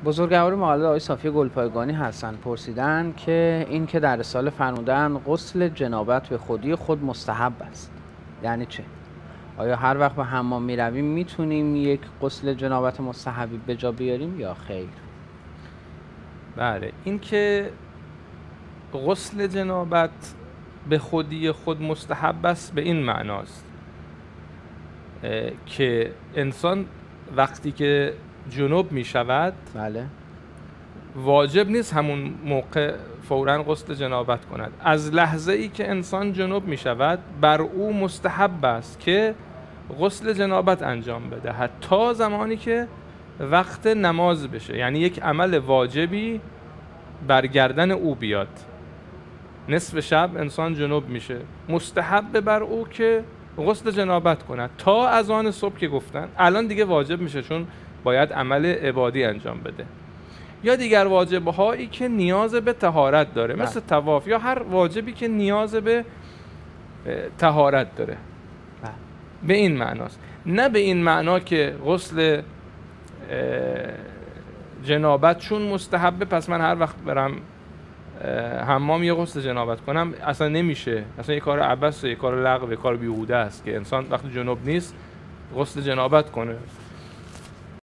بزرگوار مقلد آقای صافی گلپایگانی هستن، پرسیدن که این که در رساله فرمودن غسل جنابت به خودی خود مستحب است، یعنی چه؟ آیا هر وقت به حمام می رویم میتونیم یک غسل جنابت مستحبی به جا بیاریم یا خیر؟ بله، این که غسل جنابت به خودی خود مستحب است به این معناست که انسان وقتی که جنوب می شود بله واجب نیست همون موقع فوراً غسل جنابت کند. از لحظه ای که انسان جنوب می شود بر او مستحب است که غسل جنابت انجام بده تا زمانی که وقت نماز بشه، یعنی یک عمل واجبی بر گردن او بیاد. نصف شب انسان جنوب میشه، مستحب بر او که غسل جنابت کند تا اذان صبح که گفتن الان دیگه واجب میشه چون باید عمل عبادی انجام بده. یا دیگر واجب‌هایی که نیاز به طهارت داره مثل طواف یا هر واجبی که نیاز به طهارت داره. به این معناست، نه به این معنا که غسل جنابت چون مستحبه پس من هر وقت برم حمام یه غسل جنابت کنم. اصلا نمیشه، اصلا یه کار عبث، یه کار لغو، یه کار بیهوده است که انسان وقتی جنوب نیست غسل جنابت کنه.